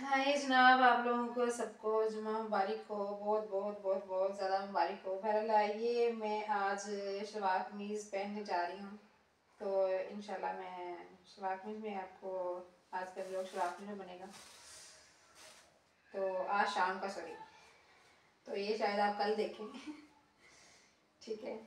हाय जनाब, आप लोगों को सबको जुमा मुबारक हो। बहुत बहुत बहुत बहुत ज़्यादा मुबारक हो। बहरहाल आइए, मैं आज शलवार कमीज़ पहनने जा रही हूँ। तो इंशाल्लाह मैं शलवार कमीज़ में आपको आज का व्लॉग शलवार कमीज़ में बनेगा। तो आज शाम का, सॉरी, तो ये शायद आप कल देखें। ठीक है।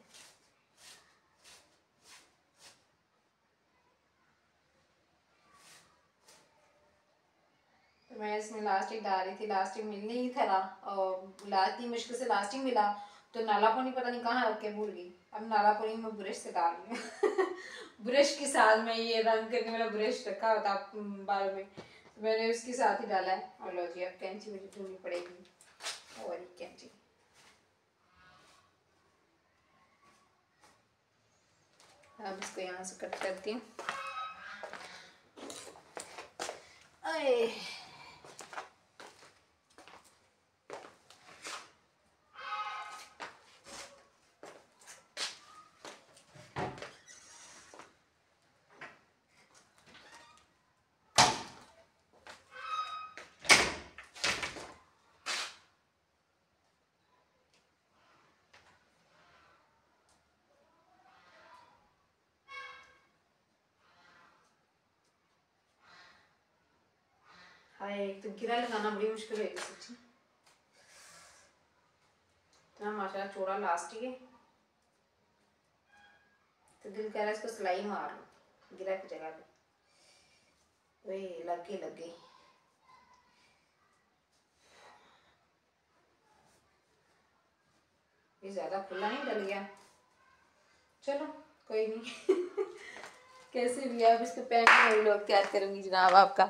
तो मैं इसमें लास्टिक डाल रही थी, लास्टिक मिल नहीं था ना, और इतनी मुश्किल से लास्टिक मिला तो नालापुरी पता नहीं कहाँ रख के भूल गई। अब नालापुरी में ब्रश से डाल रही हूँ। ब्रश के साथ में ये रंग करके मेरा ब्रश रखा होता बाल में, तो मैंने उसके साथ ही डाला है। और लो जी, अब कैंची मुझे ढूंढनी पड़ेगी, और एक कैंची। अब इसको यहाँ से कट करती हूँ। हाय, एक तो गिरा लगाना बड़ी मुश्किल है सच्ची। इतना माशाल्लाह चौड़ा लास्टिक है, तो दिल कह रहा है इसको सिलाई मार लो गिरा की जगह पे। वही लग गई। ये ज्यादा खुला नहीं डल गया, चलो कोई नहीं। कैसे भी आप इसको पहन के लोग तैयार करूंगी जनाब आपका।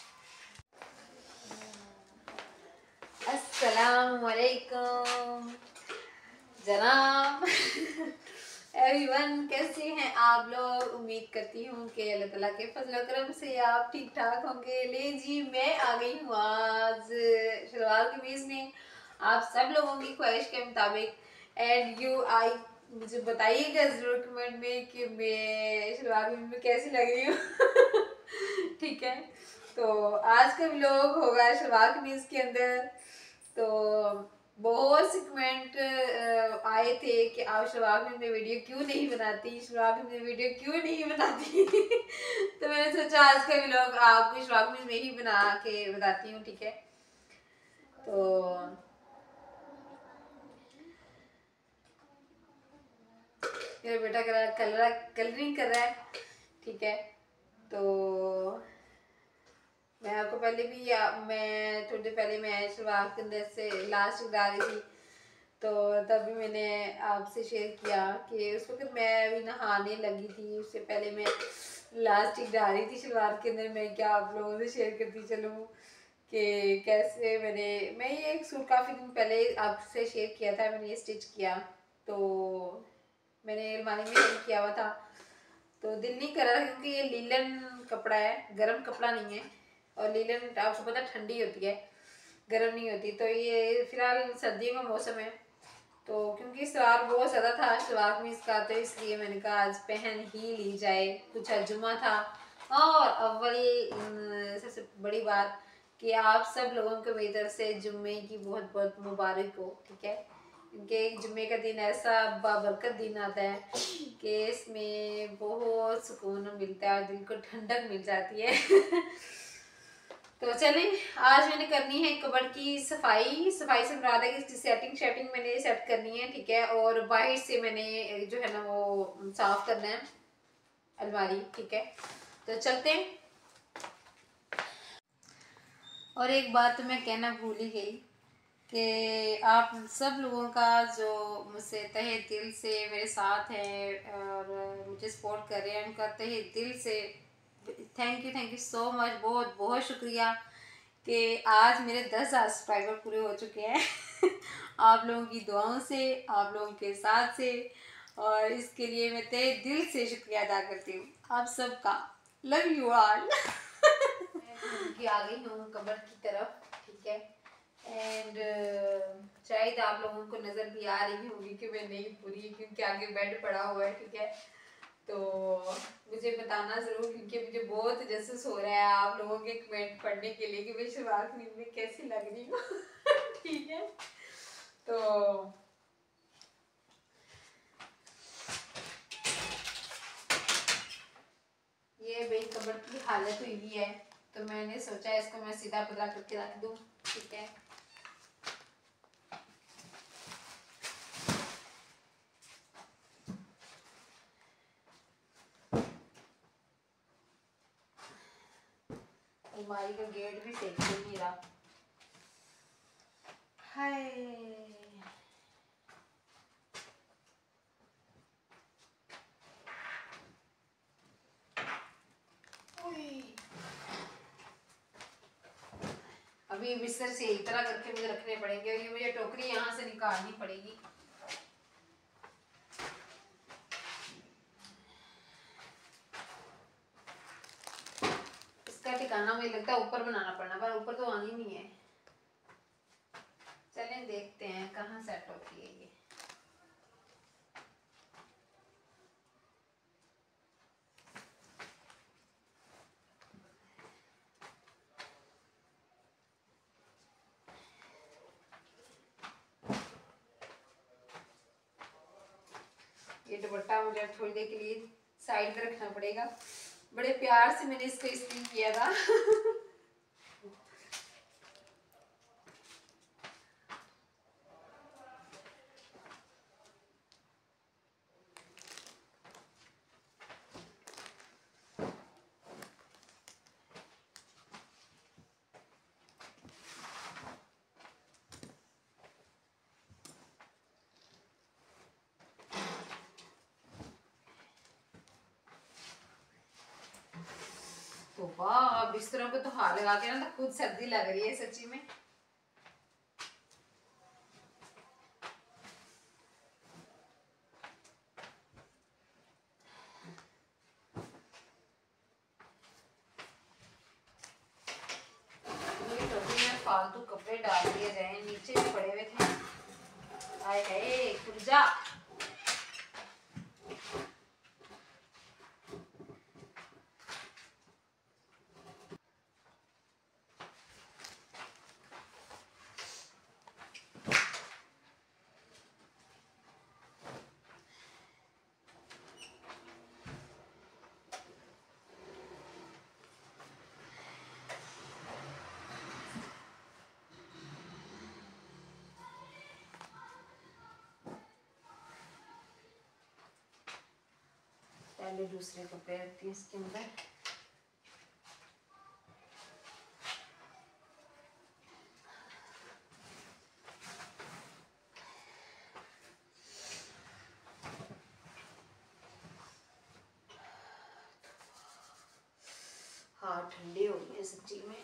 अस्सलाम वालेकुम जनाब। एवरीवन, कैसे हैं आप लोग? उम्मीद करती हूँ कि अल्लाह ताला के फजल करम से आप ठीक ठाक होंगे। ले जी, मैं आ गई हूँ आज शलवार कमीज में, आप सब लोगों की ख्वाहिश के मुताबिक। एंड यू आई मुझे बताइएगा जरूर कमेंट में कि मैं शलवार कमीज में कैसी लग रही हूँ। ठीक है, तो आज का व्लॉग होगा शलवार कमीज के अंदर। तो बहुत से कमेंट आए थे कि आप शलवार कमीज में वीडियो क्यों नहीं बनाती, शलवार कमीज में वीडियो क्यों नहीं बनाती। तो मैंने सोचा आज का व्लॉग आपको शलवार कमीज में ही बना के बताती हूँ। ठीक है, तो मेरा बेटा कलरिंग कर रहा है। ठीक है, तो मैं आपको पहले भी मैं थोड़ी देर पहले मैं शलवार के अंदर से लास्ट डाल रही थी, तो तभी मैंने आपसे शेयर किया कि उस वक्त मैं अभी नहाने लगी थी। उससे पहले मैं लास्टिक डाल रही थी शलवार के अंदर। मैं क्या आप लोगों से शेयर करती चलूँ कि कैसे मैं ये एक सूट काफ़ी दिन पहले आपसे शेयर किया था, मैंने ये स्टिच किया। तो मैंने अलमारी में हंग किया हुआ था, तो दिल नहीं कर रहा क्योंकि ये लीलन कपड़ा है, गर्म कपड़ा नहीं है। और लीलन आपको पता ठंडी होती है, गर्म नहीं होती। तो ये फिलहाल सर्दियों का मौसम है, तो क्योंकि सवार बहुत ज़्यादा था शलवार कमीज़ का, तो इसलिए मैंने कहा आज पहन ही ली जाए। कुछ जुमा था, और अव्वल सबसे बड़ी बात कि आप सब लोगों को मेरी तरफ से जुम्मे की बहुत बहुत मुबारक हो। ठीक है, क्योंकि जुम्मे का दिन ऐसा बाबरकत दिन आता है कि इसमें बहुत सुकून मिलता है और दिल को ठंडक मिल जाती है। तो चलें, आज मैंने करनी है कबर्ड की सफाई। सफाई से मुराद है कि इसकी सेटिंग मैंने सेट करनी है। ठीक है, और बाहर से मैंने जो है ना वो साफ करना है अलमारी। ठीक है, तो चलते हैं। और एक बात तो मैं कहना भूल ही गई कि आप सब लोगों का जो मुझसे तहे दिल से मेरे साथ है और मुझे सपोर्ट कर रहे हैं, उनका तहे दिल से थैंक यू सो मच। बहुत बहुत शुक्रिया कि आज मेरे 10,000 सब्सक्राइबर पूरे हो चुके हैं। आप लोगों की दुआओं से, आप लोगों के साथ से, और इसके लिए मैं तहे दिल से शुक्रिया अदा करती हूँ आप सबका। Love you all. आ गई हूँ कब्र की तरफ। ठीक है, एंड शायद आप लोगों को नज़र भी आ रही होगी कि मैं नहीं पूरी, क्योंकि आगे बेड पड़ा हुआ है। ठीक है, तो मुझे बताना ज़रूर, क्योंकि मुझे बहुत जसूस हो रहा है आप लोगों के कमेंट पढ़ने के लिए कि मैं शलवार कमीज में कैसी लग रही हूँ। ठीक है, तो ये भाई कबर्ड की हालत हुई हुई है, तो मैंने सोचा इसको मैं सीधा पतला करके रख दूँ। ठीक है, अलमारी का गेट भी सेक नहीं रहा। हाय, अभी बिस्तर से एक तरह करके मुझे रखने पड़ेंगे, और ये मुझे टोकरी यहाँ से निकालनी पड़ेगी। इसका ठिकाना मुझे लगता है ऊपर बनाना पड़ना, पर ऊपर तो आनी नहीं है। चलें देखते हैं कहाँ सेट होती है ये। ये दुपट्टा मुझे थोड़ी देर के लिए साइड में रखना पड़ेगा। बड़े प्यार से मैंने इसको इस्त्री किया था। तो वाह, बिस्तरों को तो हाथ लगा के ना तो खुद सर्दी लग रही है सच्ची में। फालतू कपड़े डाल दिए जाए, नीचे भी पड़े हुए थे। आए हाय खुर्जा। पहले दूसरे कपड़े रखती है इसके अंदर। हाथ ठंडे हो गए सच्ची में।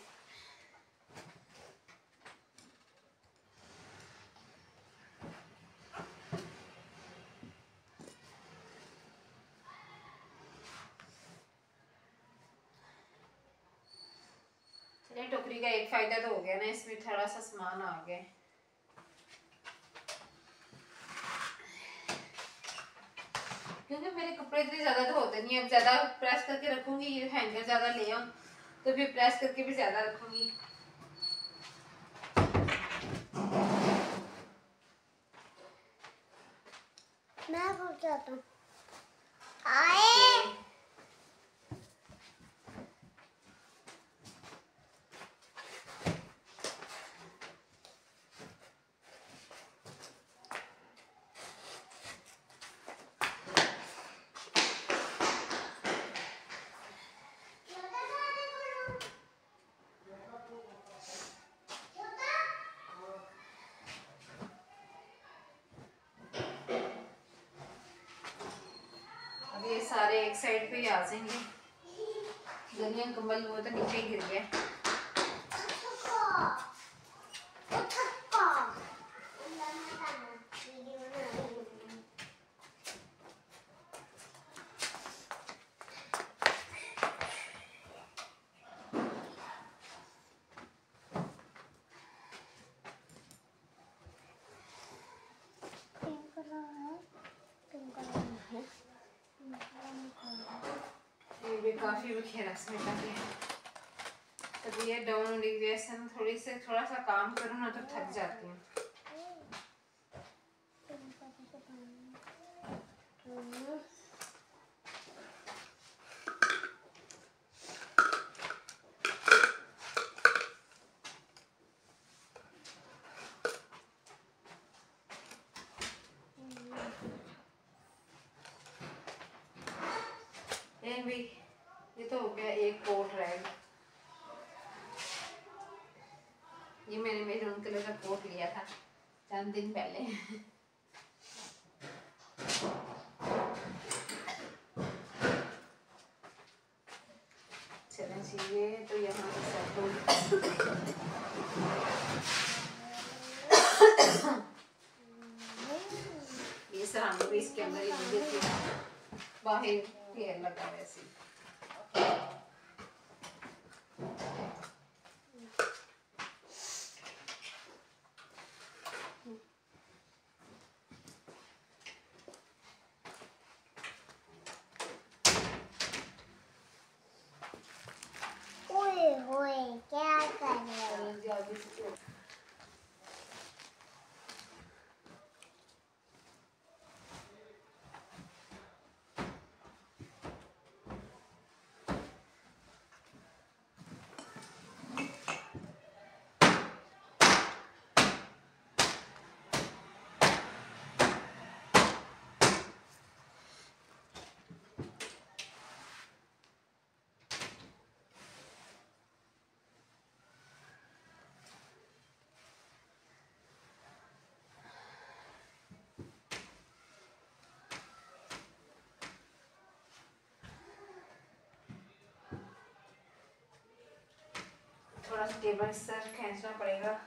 टोकरी का एक फायदा तो हो गया ना, इसमें थोड़ा सा सामान आ गया। क्योंकि मेरे कपड़े इतने ज्यादा तो होते नहीं, अब ज्यादा प्रेस करके रखूंगी, ये हैंगर ज्यादा ले आऊं तो फिर प्रेस करके भी ज्यादा रखूंगी। मैं भूल जाता हूं। आए ये सारे एक साइड पे ही आ जाएंगे। गलियां कम्बल वो तो नीचे ही गिर गया। काफ़ी बिखेरा समेटा दिया। तब ये डाउन डिग्रेशन थोड़ा सा काम करूँ ना तो थक जाती हूँ। भाई ये तो हो गया एक कोट रैग। ये मैंने मेरून कलर का कोट लिया था चंद दिन पहले। चलना चाहिए तो यहाँ से सेट हो। ये सराहना भी इसके अंदर ही बाहर हेयर लगा वैसे। क्या कर रहे हो? थोड़ा सा टेबल सर खींचना पड़ेगा।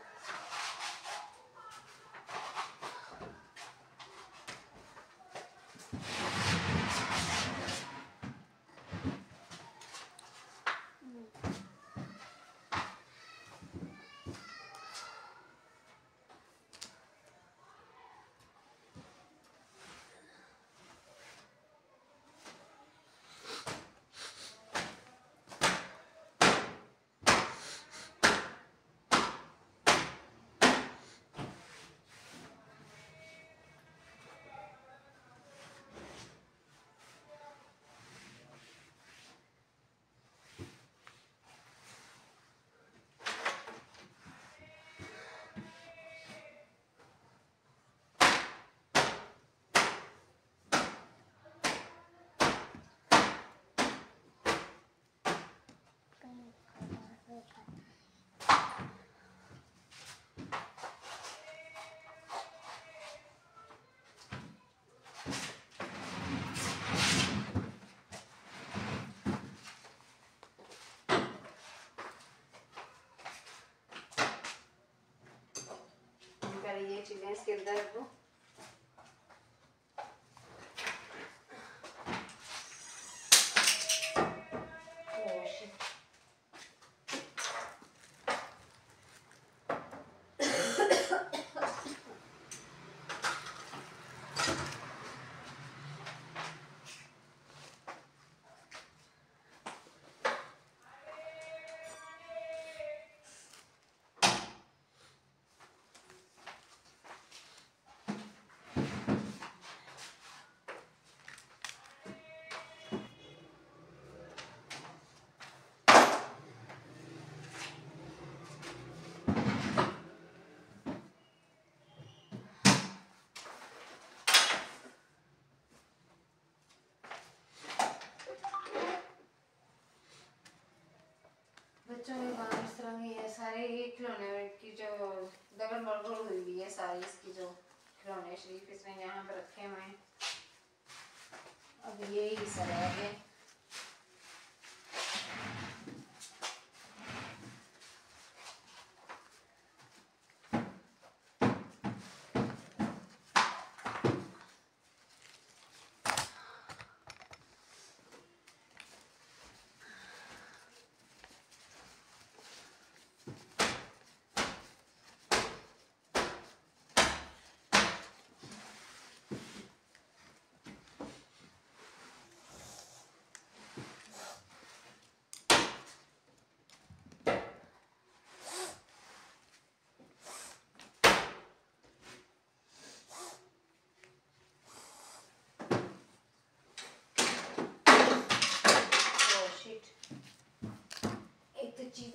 पहले ये चीजें इसके अंदर रखो। बच्चों के काम इस तरह के है सारे। ये खिलौने की जो दगड़ मगड़ हुई हुई है सारी, इसकी जो खिलौने शरीफ इसने यहाँ पर रखे हुए हैं। अब ये ही सब है।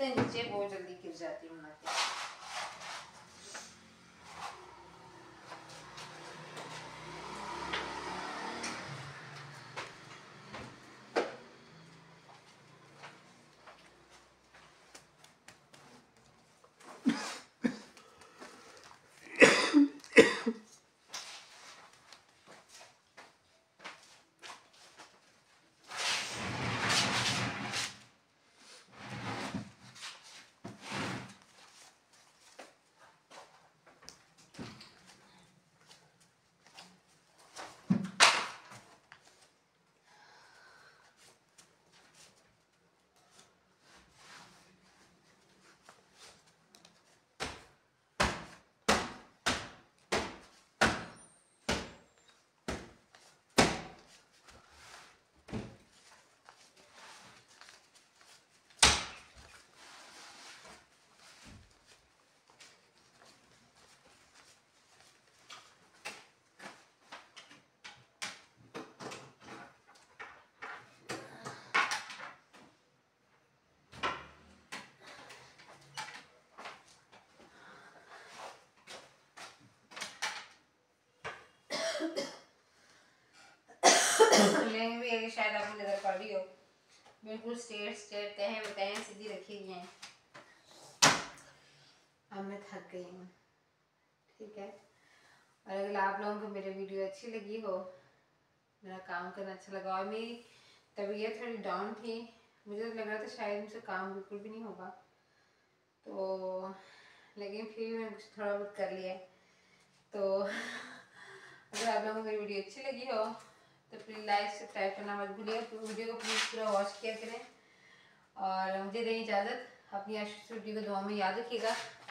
गिरते हैं नीचे, बहुत जल्दी गिर जाती हूँ बनाते। लेकिन भी शायद आपको नजर पड़ रही हो, बिल्कुल स्ट्रेट स्ट्रेट तहें सीधी रखी हुई हैं। अब मैं थक गई हूँ, ठीक है। और अगर आप लोगों को मेरी वीडियो अच्छी लगी हो, मेरा काम करना अच्छा लगा और मेरी तबीयत थोड़ी डाउन थी, मुझे लग रहा था शायद मुझसे काम बिल्कुल भी नहीं होगा, तो लेकिन फिर भी मैंने कुछ थोड़ा बहुत कर लिया। तो अगर आप लोगों को मेरी वीडियो अच्छी लगी हो तो प्लीज़ लाइक सब्सक्राइब करना मत भूलिए। वीडियो को प्लीज़ पूरा वॉच किया करें और मुझे दें इजाज़त। अपनी वीडियो को दुआ में याद रखिएगा।